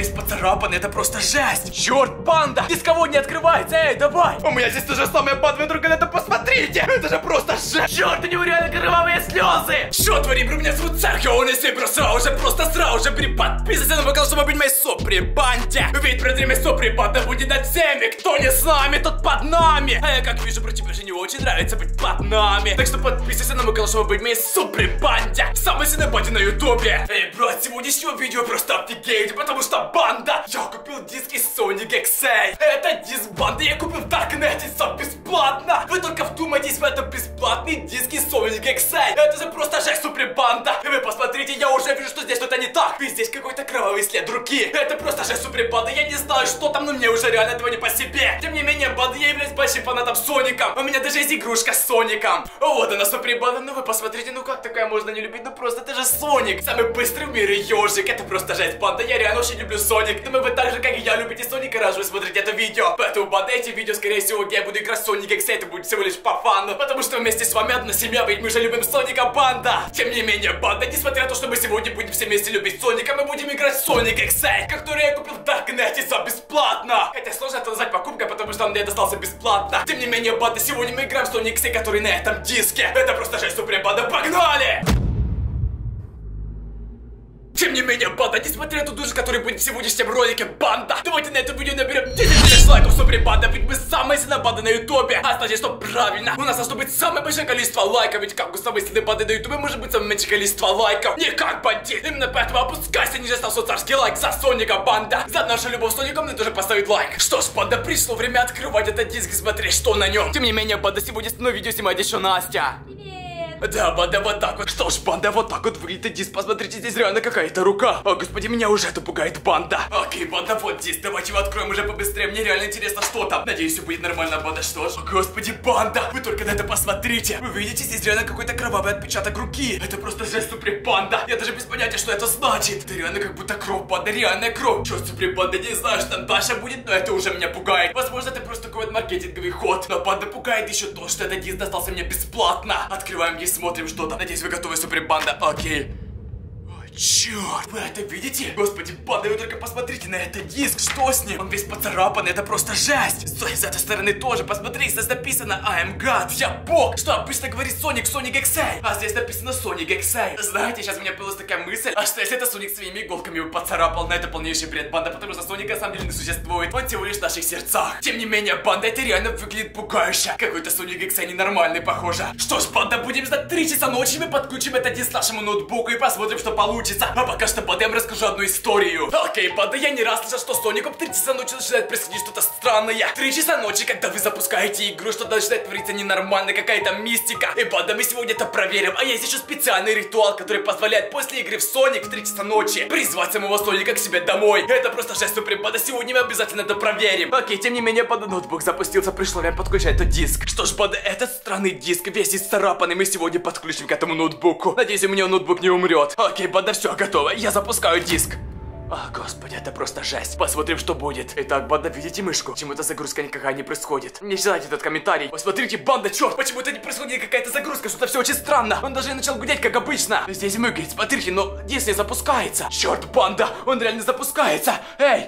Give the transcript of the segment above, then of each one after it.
весь поцарапанный, это просто жесть. Черт, банда, дисковод не открывается, эй, давай. У меня здесь то же самое, банда, вы только на это посмотрите. Это же просто жесть. Черт, у него реально кровавые слезы. Что творим, бро, меня зовут Серхио, он если сразу же, просто сразу же подписывайся на мой канал, чтобы быть моей супер-банде. Ведь продлимая супер-банда будет над всеми, кто не с нами, тот под нами. А я как вижу, бро, тебе же не очень нравится быть под нами. Так что подписывайся на мой канал, чтобы быть моей супер-банде. Самый сильный банде на ютубе. Эй, бро, от сегодняшнего видео просто офигеете, потому что банда. Я купил диски Sonic XA. Это диск банды я купил в Даркнете за бесплатно. Вы только вдумайтесь в это, бесплатные диски Sonic XA. Это же просто жесть, супер-банда. И вы посмотрите, я уже вижу, что здесь что-то не так. Ведь здесь какой-то кровавый след руки. Это просто жесть, супер-банда. Я не знаю, что там, но мне уже реально этого не по себе. Тем не менее, банда, я являюсь большим фанатом Соника. У меня даже есть игрушка с Соником. Вот она, супер-банда. Ну вы посмотрите, ну как такая можно не любить? Ну просто это же Соник. Самый быстрый в мире ежик. Это просто жесть, банда. Я реально очень люблю Соник. Думаю, вы так же, как и я, любите Соника, раз вы смотрите это видео. Поэтому, банда, эти видео, скорее всего, где я буду играть в Sonic XA, это будет всего лишь по фану. Потому что вместе с вами одна семья, ведь мы же любим Соника, банда. Тем не менее, банда, несмотря на то, что мы сегодня будем все вместе любить Соника, мы будем играть в Sonic XA, который я купил в Даркнете за бесплатно. Хотя сложно это назвать покупкой, потому что он мне достался бесплатно. Тем не менее, банда, сегодня мы играем в Sonic XA, который на этом диске. Это просто жесть, супер, банда, погнали! Тем не менее, банда, несмотря на ту душу, который будет в сегодняшнем ролике, банда, давайте на это видео наберем 10 тысяч лайков, супер, банда, ведь мы самая сильная банда на ютубе. А значит, что правильно, у нас должно быть самое большое количество лайков, ведь как у самой сильной банды на ютубе может быть самое меньшее количество лайков. Не как бандит. Именно поэтому опускайся ниже, ставь царский лайк за Соника, банда. За нашу любовь с Соником мне тоже поставить лайк. Что ж, банда, пришло время открывать этот диск и смотреть, что на нем. Тем не менее, банда, сегодня снова видео снимает еще Настя. Да, банда, вот так вот. Что ж, банда, вот так вот выглядит диск. Посмотрите, здесь реально какая-то рука. О, господи, меня уже это пугает, банда. Окей, банда, вот диск. Давайте его откроем уже побыстрее. Мне реально интересно, что там. Надеюсь, все будет нормально, банда. Что ж, о, господи, банда, вы только на это посмотрите. Вы видите, здесь реально какой-то кровавый отпечаток руки. Это просто жесть, супер, банда. Я даже без понятия, что это значит. Это реально как будто кровь, банда, реальная кровь. Черт, супер, банда, не знаю, что там дальше будет, но это уже меня пугает. Возможно, это просто такой вот маркетинговый ход. Но банда пугает еще то, что этот диск достался мне бесплатно. Открываем и смотрим, что там. Надеюсь, вы готовы, супер, банда. Окей. Черт, вы это видите? Господи, банда, вы только посмотрите на этот диск, что с ним? Он весь поцарапанный, это просто жесть. С этой стороны тоже, посмотри, здесь написано I am God, я бог, что обычно говорит Sonic XA, а здесь написано Sonic XA. Знаете, сейчас у меня появилась такая мысль, а что если это Соник своими иголками его поцарапал? На это полнейший бред, банда, потому что Соник на самом деле не существует, он всего лишь в наших сердцах. Тем не менее, банда, это реально выглядит пугающе. Какой-то Sonic XA ненормальный, похоже. Что ж, банда, будем ждать 3 часа ночи, мы подключим этот диск к нашему ноутбуку и посмотрим, что получится. А пока что, банда, я вам расскажу одну историю. Окей, банда, я не раз слышал, что с Соником в 3 часа ночи начинает происходить что-то странное. 3 часа ночи, когда вы запускаете игру, что-то начинает твориться ненормально, какая-то мистика. И, банда, мы сегодня это проверим. А есть еще специальный ритуал, который позволяет после игры в Соник в 3 часа ночи призвать самого Соника к себе домой. Это просто жесть, супер, банда, сегодня мы обязательно это проверим. Окей, тем не менее, банда, ноутбук запустился, пришло время подключать этот диск. Что ж, банда, этот странный диск весь исцарапанный мы сегодня подключим к этому ноутбуку. Надеюсь, у меня ноутбук не умрет. Окей, банда, все готово. Я запускаю диск. О, господи, это просто жесть. Посмотрим, что будет. Итак, банда, видите мышку? Почему-то загрузка никакая не происходит. Не читайте этот комментарий. Посмотрите, банда, черт, почему-то не происходит какая-то загрузка, что-то все очень странно. Он даже начал гудеть, как обычно. Здесь мыгает, смотрите, но диск не запускается. Черт, банда, он реально запускается. Эй!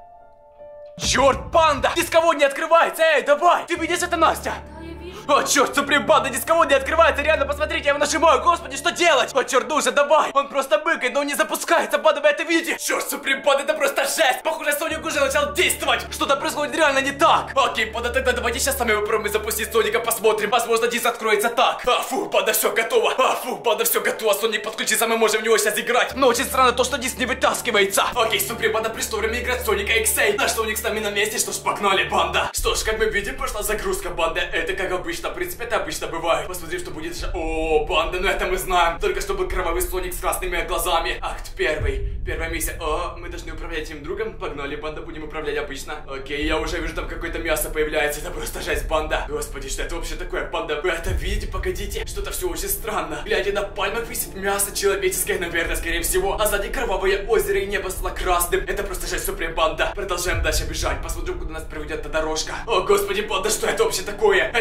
Черт, банда! Дисковод не открывается! Эй, давай! Ты видишь это, Настя? О, черт, супер, банда, дисковод не открывается, реально, посмотрите, я его нажимаю, господи, что делать? О, черт, ну уже, давай, он просто быкает, но он не запускается, банда, вы это видите? Черт, супер, банда, это просто жесть, похоже, Соник уже начал действовать, что-то происходит реально не так. Окей, банда, тогда давайте сейчас сами попробуем запустить Соника, посмотрим, возможно, диск откроется так. А, фу, банда, все готово, банда, все готово, Соник подключится, мы можем в него сейчас играть. Но очень странно то, что диск не вытаскивается. Окей, супер, банда, пришло время играть в Соника XA. Наш Соник с нами на месте, что ж, погнали, банда. Что ж, как мы видим, пошла загрузка, банда, это как обычно. В принципе, это обычно бывает. Посмотрим, что будет же. О, банда, ну это мы знаем. Только что был кровавый Соник с красными глазами. Акт 1. Первая миссия. О, мы должны управлять этим другом. Погнали, банда, будем управлять обычно. Окей, я уже вижу, там какое-то мясо появляется. Это просто жесть, банда. Господи, что это вообще такое, банда? Вы это видите? Погодите. Что-то все очень странно. Глядя на пальмах висит мясо человеческое, наверное, скорее всего. А сзади кровавое озеро и небо стало красным. Это просто жесть, супер, банда. Продолжаем дальше бежать. Посмотрим, куда нас приведет эта дорожка. О, господи, банда, что это вообще такое? Это похоже на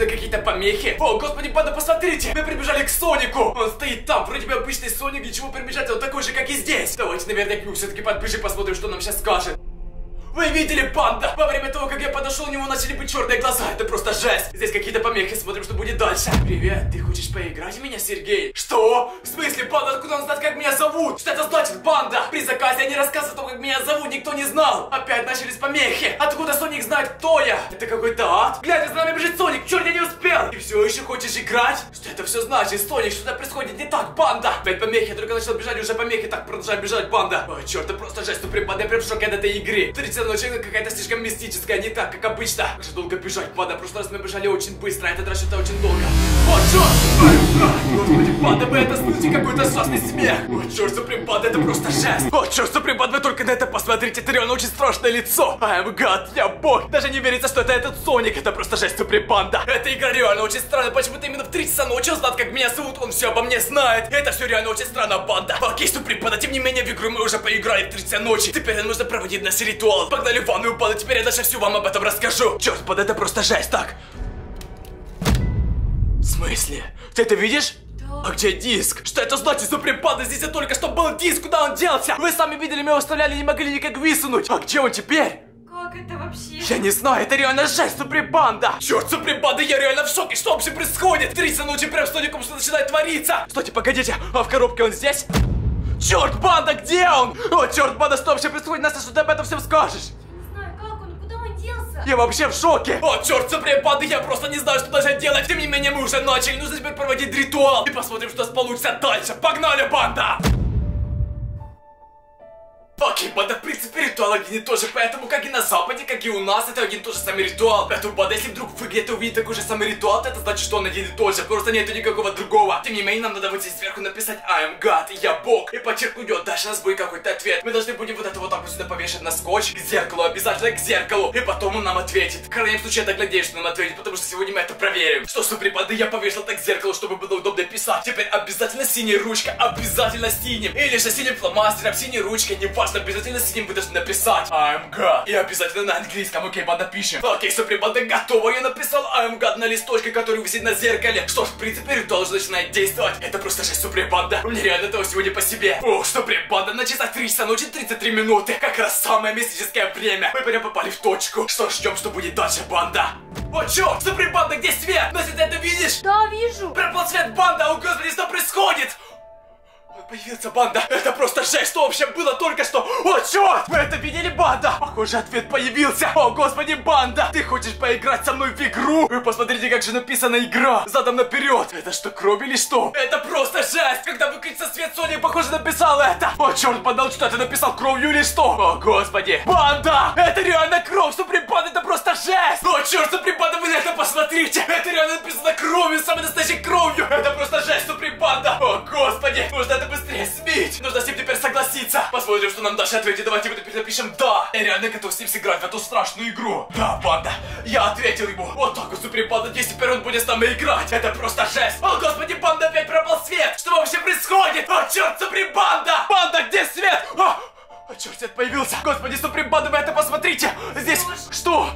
какие-то помехи. О, господи, банда, посмотрите! Мы прибежали к Сонику! Он стоит там, вроде бы обычный Соник, ничего прибежать, он такой же, как и здесь. Давайте, наверное, к нему все-таки подбежим, посмотрим, что нам сейчас скажет. Вы видели, банда? Во время того, как я подошел, у него начали быть черные глаза. Это просто жесть. Здесь какие-то помехи, смотрим, что будет дальше. Привет, ты хочешь поиграть в меня, Сергей? Что? В смысле, банда, откуда он знает, как меня зовут? Что это значит, банда? При заказе они рассказывают о том, как меня зовут, никто не знал. Опять начались помехи. Откуда Соник знает, кто я? Это какой-то ад? Гляньте, за нами бежит Соник, черт, я не успел. Ты все еще хочешь играть? Что это все значит, Соник? Что-то происходит не так, банда. Опять помехи, я только начал бежать, уже помехи. Так, продолжаем бежать, банда. Ой, черт, это просто жесть, банда, я прям в шоке от этой игры. Ночь какая-то слишком мистическая, не так, как обычно. Как же долго бежать, банда, в прошлый раз мы бежали очень быстро, а этот раз что-то очень долго. Вот черт! Господи, банда, вы это слышите, какой-то ужасный смех. Вот черт, суприм, банда, это просто жесть. Вот черт, суприм, банда, вы только на это посмотрите, это реально очень страшное лицо. I'm God, я бог. Даже не верится, что это этот Соник, это просто жесть, суприм, банда. Эта игра реально очень странная, почему-то именно в 3 часа ночи он знает, как меня зовут, он все обо мне знает. Это все реально очень странно, банда. Окей, суприм, банда, тем не менее, в игру мы уже поиграли в 3 часа ночи. Теперь нам нужно проводить наш ритуал. Погнали в ванную, банда, теперь я даже всю вам об этом расскажу. Черт, банда, это просто жесть, так. В смысле? Ты это видишь? Да. А где диск? Что это значит, суприм, банда? Здесь я только что был диск, куда он делся? Вы сами видели, мы его вставляли, не могли никак высунуть. А где он теперь? Как это вообще? Я не знаю, это реально жесть, суприм, банда. Черт, суприм, банда, я реально в шоке, что вообще происходит? 3 часа ночи прям с Соником что начинает твориться. Стойте, погодите, а в коробке он здесь? Черт, банда, где он? О, черт, банда, что вообще происходит? Настя, что ты об этом всем скажешь? Я вообще в шоке! О, черт, суприм, банда, я просто не знаю, что даже делать. Тем не менее, мы уже начали, нужно теперь проводить ритуал. И посмотрим, что у нас получится дальше. Погнали, банда! Окей, банда, в принципе, ритуал один и тот же, поэтому как и на Западе, как и у нас, это один и тот же самый ритуал. Поэтому, банда, если вдруг вы где-то увидите такой же самый ритуал, то это значит, что он один и тот же, просто нету никакого другого. Тем не менее, нам надо вот здесь сверху написать I'm God, я бог, и подчеркнуть, дальше у нас будет какой-то ответ. Мы должны будем вот это вот так вот сюда повешать на скотч, к зеркалу, обязательно к зеркалу, и потом он нам ответит. В крайнем случае, я так надеюсь, что нам ответит, потому что сегодня мы это проверим. Что, суприм, банда, я повесил так к зеркалу, чтобы было удобно писать. Теперь обязательно синяя ручка, обязательно синим, или же синим фломастером, синей ручкой, неважно, обязательно синим вы должны написать I'm God. И обязательно на английском. Окей, банда, пишем. Окей, суприм, банда, готово. Я написал I'm God на листочке, который висит на зеркале. Что ж, в принципе, ритуал уже начинает действовать. Это просто жесть, суприм, банда. Мне реально этого сегодня по себе. Ох, суприм, банда, на часах 3 часа ночи 33 минуты. Как раз самое мистическое время. Мы прям попали в точку. Что ждем, что будет дальше, банда? О, чё? Суприм, банда, где свет? Настя, ты это видишь? Да, вижу. Пропал свет, банда. О, господи, что происходит? Появился, банда. Это просто жесть, что вообще было только что. О, черт! Вы это видели, банда? Похоже, ответ появился. О, господи, банда. Ты хочешь поиграть со мной в игру? Вы посмотрите, как же написана игра. Задом наперед. Это что, кровь или что? Это просто жесть. Когда выключится свет, Соник, похоже, написал это. О, черт, банда, что ты написал, кровью или что? О, господи. Банда! Это реально кровь, суприм, банда, это просто жесть. О, черт, суприм, банда, вы на это посмотрите. Это реально написано кровью, самой настоящей кровью. Это просто жесть, суприм, банда. О, господи. Нужно это быстрее сбить. Нужно с ним теперь согласиться. Посмотрим, что нам дальше ответит. Давайте вот теперь напишем да. Я реально готов с ним сыграть в эту страшную игру. Да, банда. Я ответил ему. Вот так вот, суприм, банда. Здесь теперь он будет с нами играть. Это просто жесть. О, господи, банда, опять пропал свет. Что вообще происходит? О, черт, суприм, банда. Банда, где свет? О, черт, свет появился. Господи, суприм, банда, вы это посмотрите. Здесь что?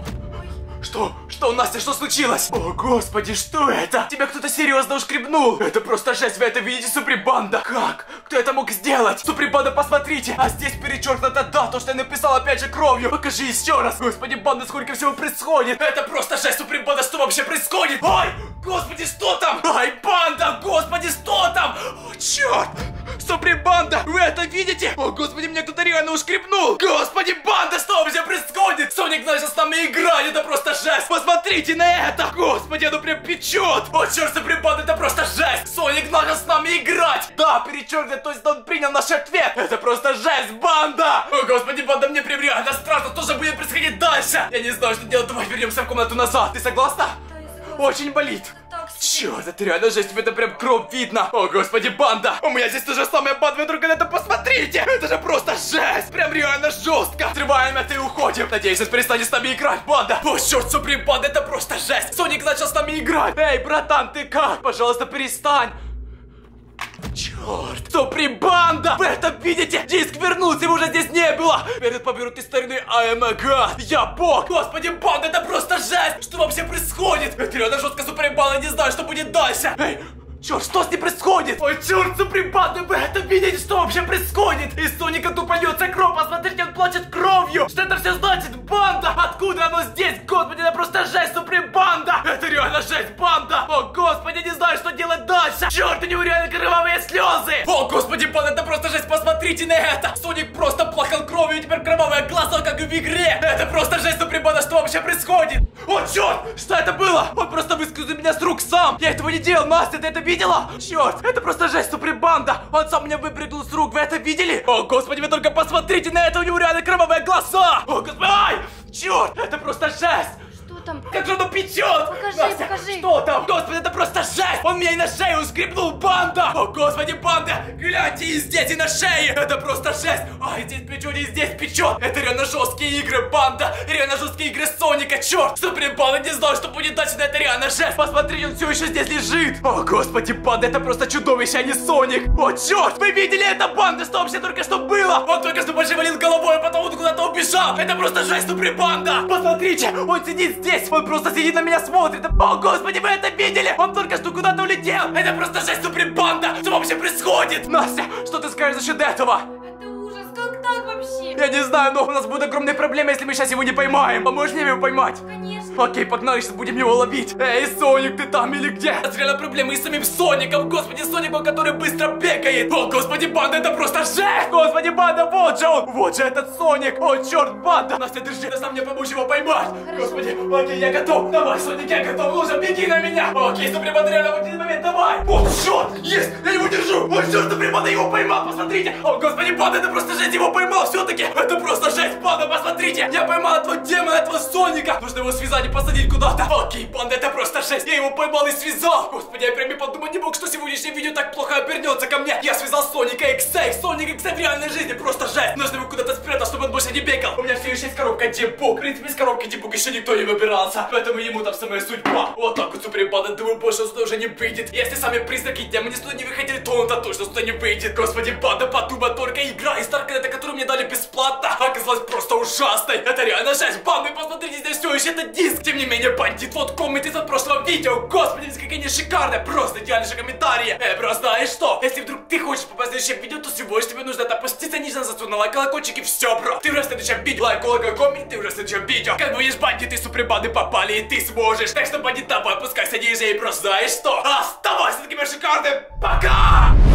Что, Настя, что случилось? О, господи, что это? Тебя кто-то серьезно ушкребнул. Это просто жесть, вы это видите, суприм, банда? Как? Кто это мог сделать? Суприм, банда, посмотрите. А здесь перечеркнуто да, то, что я написал опять же кровью. Покажи еще раз. Господи, банда, сколько всего происходит. Это просто жесть, суприм, банда, что вообще происходит? Ой, господи, что там? Ай, банда, господи, что там? О, черт. Суприм, банда, вы это видите? О, господи, меня кто-то реально ушкребнул. Господи, банда, что вообще происходит? Соник начал с нами играть, это просто жесть. Посмотрите на это. Господи, оно прям печет. О, черт, суприм, банда, это просто жесть. Соник начал с нами играть. Да, перечеркнут, то есть он принял наш ответ. Это просто жесть, банда. О, господи, банда, мне прям реально страшно, что же будет происходить дальше. Я не знаю, что делать, давай вернемся в комнату назад. Ты согласна? Очень болит. Черт, это реально жесть, это прям кровь видно. О, господи, банда. У меня здесь то же самое, банда, вы только на это посмотрите. Это же просто жесть. Прям реально жестко. Срываем это и уходим. Надеюсь, он перестанет с нами играть, банда. О, черт, суприм, банда, это просто жесть. Соник начал с нами играть. Эй, братан, ты как? Пожалуйста, перестань. Черт. Черт, Супрембанда! Вы это видите? Диск вернулся, его уже здесь не было! Этот поберут из стороны АМГ! Я бог! Господи, банда, это просто жесть! Что вообще происходит? Это реально жестко, Супрембанда, не знаю, что будет дальше! Эй! Черт, что с ним происходит? Ой, черт, Супрембанда, вы это видите, что вообще происходит? Из Соника тупо льется кровь, посмотрите, он плачет кровью! Что это все значит, банда? Откуда оно здесь? Господи, это просто жесть, Супрембанда! Это реально жесть, банда! О, господи, не знаю, что делать дальше! Черт, у него реально кровавые слезы! О, господи, банда, это просто жесть, посмотрите на это! Соник просто плакал кровью, и теперь кровавые глаза, как и в игре! Это просто жесть, Супрембанда, что вообще происходит? О, черт, что это было? Он просто выскользнул меня с рук сам! Я этого не делал, Настя, ты это видела? Черт, это просто жесть, Супрембанда! Он сам меня выпрыгнул с рук, вы это видели? О, господи, вы только посмотрите на это, у него реально кровавые глаза! О, господи, ай! Черт, это просто жесть! Там? Как же оно печет! Покажи, Настя, покажи. что там? Господи, это просто жесть! Он меня и на шею скребнул, банда! О, господи, банда! Гляньте, и здесь, и на шее! Это просто жесть! Ай, здесь печет, и здесь печет! Это реально жесткие игры, банда! Реально жесткие игры Соника, черт! Супрембанда, не знал, что будет дальше, но это реально жесть! Посмотрите, он все еще здесь лежит! О, господи, банда, это просто чудовище, а не Соник! О, черт! Вы видели это, банда? Что вообще только что было? Он только что больше валил головой, а потом он куда-то убежал! Это просто жесть, Супрембанда! Посмотрите, он сидит здесь! Он просто сидит на меня, смотрит. О, господи, вы это видели? Он только что куда-то улетел. Это просто жесть, Супрембанда. Что вообще происходит? Настя, что ты скажешь насчет этого? Это ужас, как так вообще? Я не знаю, но у нас будут огромные проблемы, если мы сейчас его не поймаем. Поможешь мне его поймать? Конечно. Окей, погнали, сейчас будем его ловить. Эй, Соник, ты там или где? У нас реально проблемы и с самим Соником. Господи, Соником, который быстро бегает. О, господи, банда, это просто жесть. Господи, банда, вот же он. Вот же этот Соник. О, черт, банда. Настя, держи, ты сам мне помочь его поймать. Хорошо. Господи, окей, я готов. Давай, Соник, я готов. Ну уже беги на меня. Окей, Супрембанда, реально в один момент, давай. О, черт, есть, я его держу. О, черт, Супрембанда его поймал, посмотрите. О, господи, банда, это просто жесть, его поймал все-таки. Это просто жесть, банда, посмотрите. Я поймал этого демона, этого Соника. Нужно его связать и посадить куда-то. Окей, банда, это просто жесть. Я его поймал и связал. Господи, я прям и подумать не мог, что сегодняшнее видео так плохо обернется ко мне. Я связал Соника X. Соник X в реальной жизни, просто жесть. Нужно его куда-то спрятать, чтобы он больше не бегал. У меня все еще есть коробка Димбук. В принципе, из коробки Димбук еще никто не выбирался. Поэтому ему там самая судьба. Вот так вот, Супрембанда, думаю, больше сюда уже не выйдет. Если сами призраки демоны сюда не выходили, то он-то точно сюда не выйдет. Господи, банда, подумай, только игра из Старкнета, которую мне дали бесплатно, оказалась просто ужасной. Это реально жесть, банды, посмотрите, здесь все еще этот диск. Тем не менее, бандит, вот комменты из прошлого видео. Господи, какие они шикарные, просто идеальнейшие комментарии. Бро, знаешь что? Если вдруг ты хочешь попасть в следующее видео, то всего лишь тебе нужно опуститься ниже, нажать на лайк, колокольчик и все, бро. Ты уже в следующем видео, лайк, колокольчик, коммент, ты уже в следующем видео. Как бы видишь, бандиты, Супрембанды попали, и ты сможешь. Так что, бандит, давай, опускайся ниже и просто знаешь что? Оставайся такими шикарными. Пока!